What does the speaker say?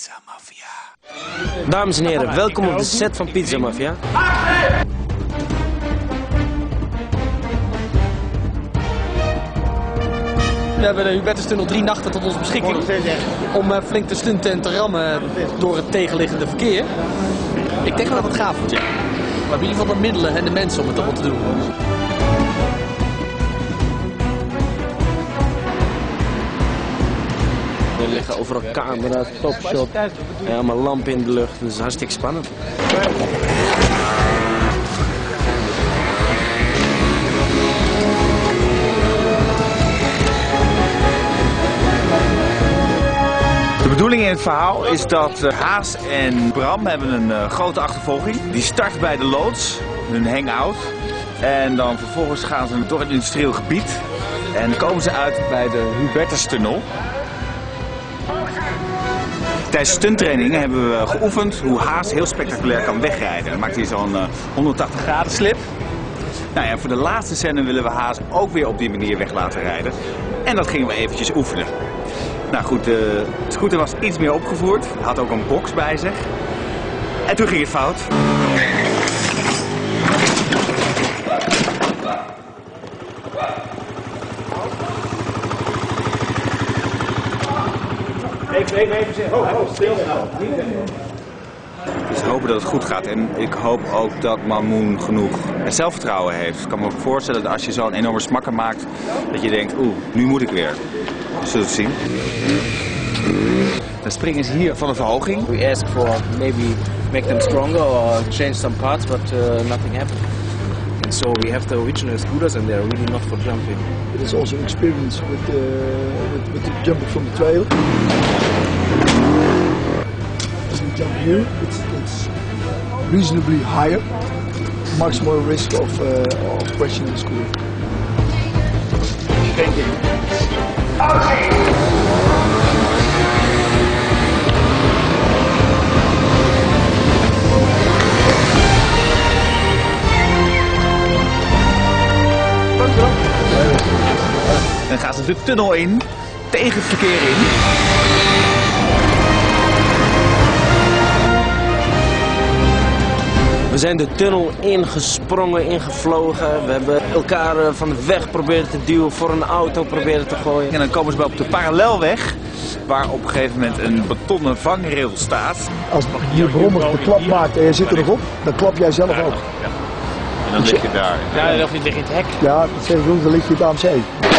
Pizza Mafia. Dames en heren, welkom op de set van Pizza Mafia. We hebben de Hubertustunnel 3 nachten tot onze beschikking om flink te stunten en te rammen door het tegenliggende verkeer. Ik denk wel dat het gaaf wordt, ja. We hebben in ieder geval de middelen en de mensen om het allemaal te doen. Er liggen overal camera's, topshot, helemaal lampen in de lucht, dus het is hartstikke spannend. De bedoeling in het verhaal is dat Haas en Bram hebben een grote achtervolging. Die start bij de loods, hun hangout. En dan vervolgens gaan ze door het industrieel gebied. En komen ze uit bij de Hubertustunnel. Tijdens stunttrainingen hebben we geoefend hoe Haas heel spectaculair kan wegrijden. Dan maakt hij zo'n 180 graden slip. Nou ja, voor de laatste scène willen we Haas ook weer op die manier weg laten rijden. En dat gingen we eventjes oefenen. Nou goed, de scooter was iets meer opgevoerd. Had ook een box bij zich. En toen ging het fout. Even zeggen. Stil. Dus hopen dat het goed gaat. En ik hoop ook dat Mamoen genoeg zelfvertrouwen heeft. Ik kan me ook voorstellen dat als je zo'n enorme smakker maakt, dat je denkt, nu moet ik weer. We zullen het zien. Dan springen ze hier van een verhoging. We ask for maybe make them stronger or change some parts, but nothing happened. And so we have the original scooters and they're really not for jumping. It is also an experience with the jumping from the trail. As we jump here, it's reasonably higher, much more risk of crashing the scooter. Dan gaan ze de tunnel in, tegen het verkeer in. We zijn de tunnel ingesprongen, ingevlogen. We hebben elkaar van de weg proberen te duwen, voor een auto proberen te gooien. En dan komen ze bij op de parallelweg, waar op een gegeven moment een betonnen vangrail staat. Als je brommer de klap maakt en je zit er nog op, dan klap jij zelf ook. En dan lig je daar. Ja, dan lig je in het hek. Ja, dat zeg ik ook, dan lig je op AMC.